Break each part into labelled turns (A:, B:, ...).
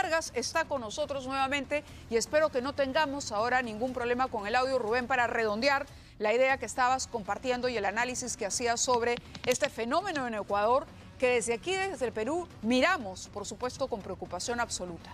A: Vargas está con nosotros nuevamente y espero que no tengamos ahora ningún problema con el audio, Rubén, para redondear la idea que estabas compartiendo y el análisis que hacías sobre este fenómeno en Ecuador, que desde aquí, desde el Perú, miramos, por supuesto, con preocupación absoluta.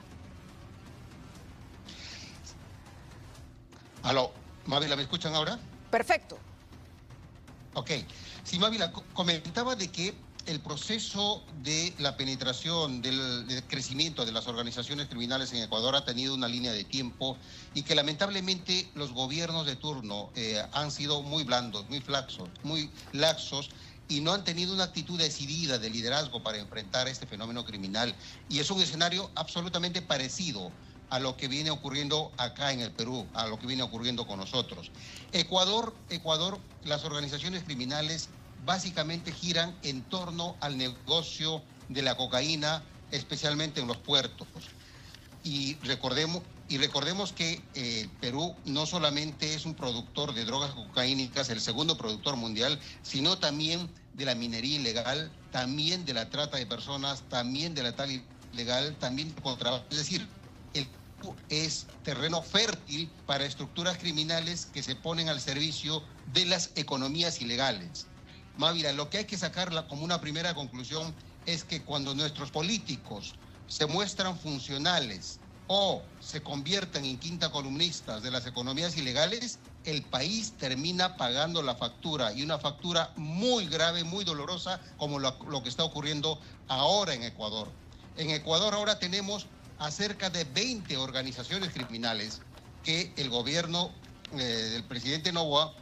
B: Aló, Mávila, ¿me escuchan ahora?
A: Perfecto.
B: Ok. Sí, Mávila, comentaba de que el proceso de la penetración, del crecimiento de las organizaciones criminales en Ecuador ha tenido una línea de tiempo y que lamentablemente los gobiernos de turno han sido muy blandos, muy laxos y no han tenido una actitud decidida de liderazgo para enfrentar este fenómeno criminal. Y es un escenario absolutamente parecido a lo que viene ocurriendo acá en el Perú, a lo que viene ocurriendo con nosotros. Ecuador, las organizaciones criminales básicamente giran en torno al negocio de la cocaína, especialmente en los puertos. Y recordemos que Perú no solamente es un productor de drogas cocaínicas, el segundo productor mundial, sino también de la minería ilegal, también de la trata de personas, también de la tal ilegal, también de contrabando. Es decir, el Perú es terreno fértil para estructuras criminales que se ponen al servicio de las economías ilegales. Mávila, lo que hay que sacar como una primera conclusión es que cuando nuestros políticos se muestran funcionales o se convierten en quinta columnistas de las economías ilegales, el país termina pagando la factura, y una factura muy grave, muy dolorosa, como lo que está ocurriendo ahora en Ecuador. En Ecuador ahora tenemos a cerca de 20 organizaciones criminales que el gobierno del presidente Noboa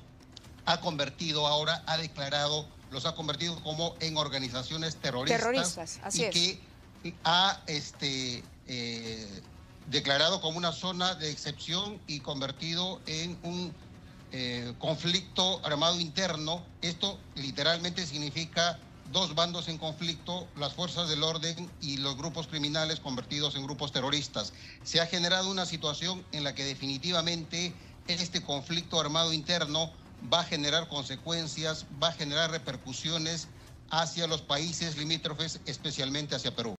B: los ha convertido como en organizaciones terroristas,
A: así es.
B: Que ha declarado como una zona de excepción y convertido en un conflicto armado interno. Esto literalmente significa dos bandos en conflicto, las fuerzas del orden y los grupos criminales convertidos en grupos terroristas. Se ha generado una situación en la que definitivamente este conflicto armado interno va a generar consecuencias, va a generar repercusiones hacia los países limítrofes, especialmente hacia Perú.